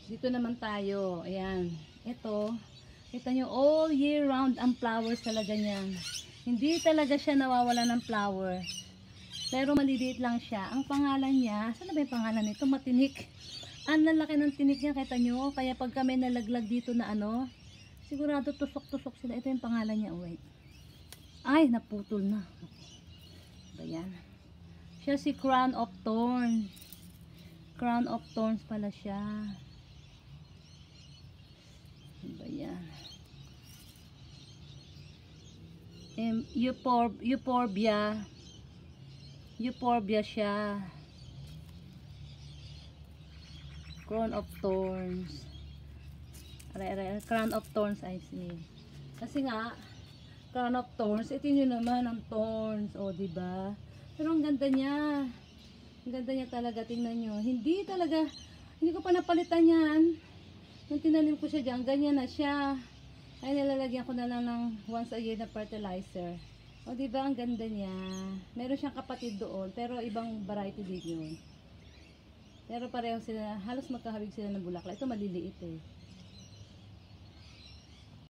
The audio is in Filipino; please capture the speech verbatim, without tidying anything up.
Dito naman tayo. Ayan. Ito. Kita nyo, all year round ang flowers talaga niyan. Hindi talaga siya nawawala ng flowers. Pero maliliit lang siya. Ang pangalan niya, saan na ba yung pangalan nito? Matinik. Ang lalaki ng tinik niya, kita nyo. Kaya pag kami nalaglag dito na ano, sigurado tusok-tusok sila. Ito yung pangalan niya. Wait. Ay, naputol na. Ayan. Siya si Crown of Thorns. Crown of Thorns pala siya. Ayan. Um, Euphor Euphorbia. Euphorbia siya. Crown of Thorns. Aray, aray, Crown of Thorns, I see. Kasi nga, Crown of Thorns, ito yun naman ang thorns. O, diba? Pero ang ganda niya. Ang ganda niya talaga. Tingnan nyo. Hindi talaga, hindi ko pa napalitan yan. Nung tinanim ko siya dyan, ganyan na siya. Ay, nilalagyan ko na lang ng once a year na fertilizer. O, diba? Ang ganda niya. Meron siyang kapatid doon, pero ibang variety din yun. Pero pareho sila, halos magkahabig sila ng bulaklak. Ito maliliit eh.